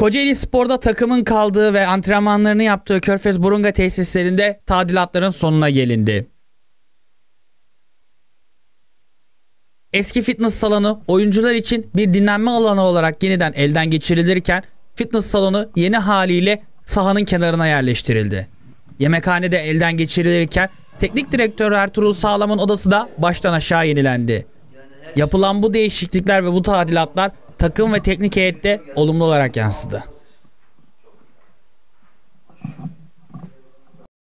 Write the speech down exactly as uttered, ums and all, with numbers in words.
Kocaeli Spor'da takımın kaldığı ve antrenmanlarını yaptığı Körfez Burunga tesislerinde tadilatların sonuna gelindi. Eski fitness salonu oyuncular için bir dinlenme alanı olarak yeniden elden geçirilirken fitness salonu yeni haliyle sahanın kenarına yerleştirildi. Yemekhane de elden geçirilirken teknik direktör Ertuğrul Sağlam'ın odası da baştan aşağı yenilendi. Yapılan bu değişiklikler ve bu tadilatlar takım ve teknik heyette olumlu olarak yansıdı.